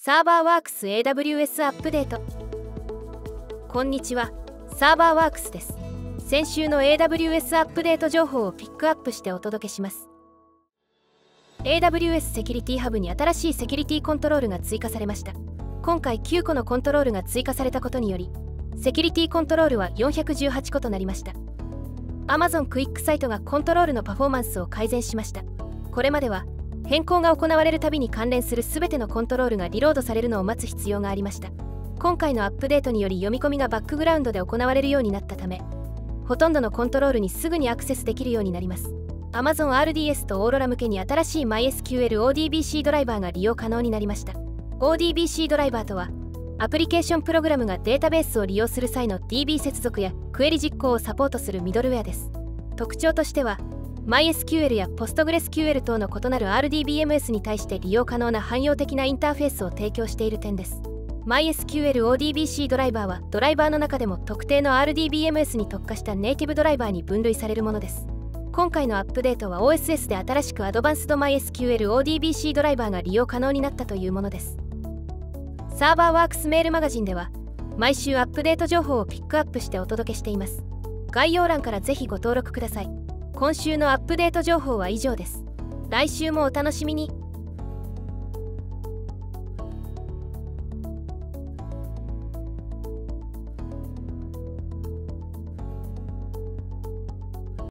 サーバーワークス AWS アップデート。こんにちは、サーバーワークスです。先週の AWS アップデート情報をピックアップしてお届けします。 AWS セキュリティハブに新しいセキュリティコントロールが追加されました。今回9個のコントロールが追加されたことにより、セキュリティコントロールは418個となりました。 Amazon クイックサイトがコントロールのパフォーマンスを改善しました。これまでは変更が行われるたびに関連する全てのコントロールがリロードされるのを待つ必要がありました。今回のアップデートにより読み込みがバックグラウンドで行われるようになったため、ほとんどのコントロールにすぐにアクセスできるようになります。 Amazon RDS と Aurora 向けに新しい MySQL ODBC ドライバーが利用可能になりました。 ODBC ドライバーとは、アプリケーションプログラムがデータベースを利用する際の DB 接続やクエリ実行をサポートするミドルウェアです。特徴としては、MySQL や PostgreSQL 等の異なる RDBMS に対して利用可能な汎用的なインターフェースを提供している点です。MySQL ODBC ドライバーはドライバーの中でも特定の RDBMS に特化したネイティブドライバーに分類されるものです。今回のアップデートは OSS で新しくアドバンスド MySQL ODBC ドライバーが利用可能になったというものです。サーバーワークスメールマガジンでは毎週アップデート情報をピックアップしてお届けしています。概要欄からぜひご登録ください。今週のアップデート情報は以上です。来週もお楽しみに。